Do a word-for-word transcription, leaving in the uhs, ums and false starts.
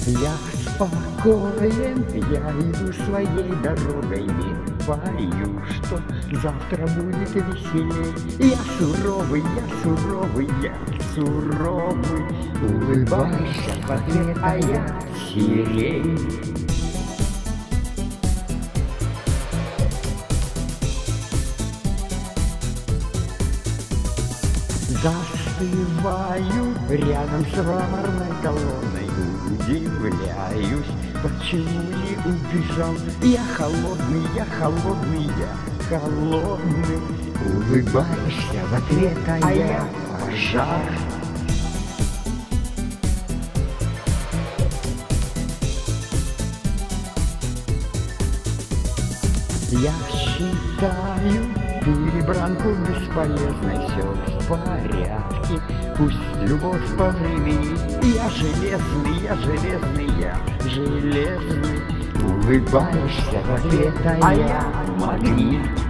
Я спокоен, я иду своей дорогой, не боюсь, что завтра будет веселей. Я суровый, я суровый, я суровый, улыбайся в ответ, а я сирень. Застываю рядом с мраморной колонной, удивляюсь, почему не убежал. Я холодный, я холодный, я холодный, улыбаешься в ответ, а я пожар. Я считаю перебранку бесполезной, все в порядке, пусть любовь по времени. Я железный, я железный, я железный, улыбаешься в ответ, а я магнит.